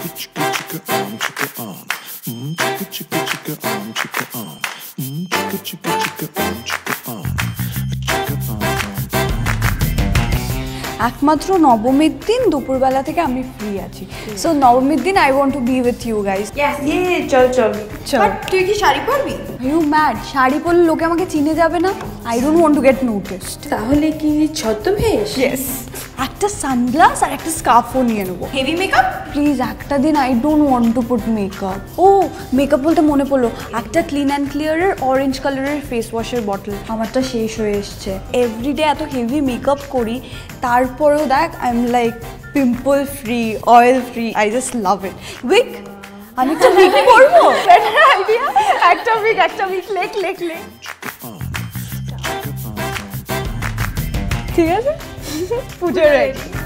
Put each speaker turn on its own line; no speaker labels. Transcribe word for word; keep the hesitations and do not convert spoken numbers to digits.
chicka chicka um chicka um mm chicka chicka chicka um chicka um mm chicka chicka chicka um chicka um chicka um
একমাত্র নবমীর দিন দুপুরবেলা থেকে আমি free আছি so নবমীর দিন I want to be with you guys
ইয়ে চল চল
চল
তুই কি শাড়ি পরবি
ইউ ম্যাড শাড়ি পরলে লোকে আমাকে চিনে যাবে না I don't want to get noticed
তাহলে কি ছদ্মবেশ
ইয়েস একটা সানগ্লাস আর একটা স্কার্ফও নিয়ে নেবো
হেভি মেকআপ
প্লিজ একটা দিন I don't want to put makeup ও মেকআপ বলতে মনে পড়লো একটা ক্লিন অ্যান্ড ক্লিয়ারের অরেঞ্জ কালারের ফেস ওয়াশের বটল আমারটা শেষ হয়ে এসছে এভরিডে এত হেভি মেকআপ করি তারপরেও দেখ I am like pimple free oil free I just love it week আমি একটা উইক পরবো আইডিয়া একটা উইক একটা উইক লেখ লেখ লেখ ঠিক আছে পুজো রেডি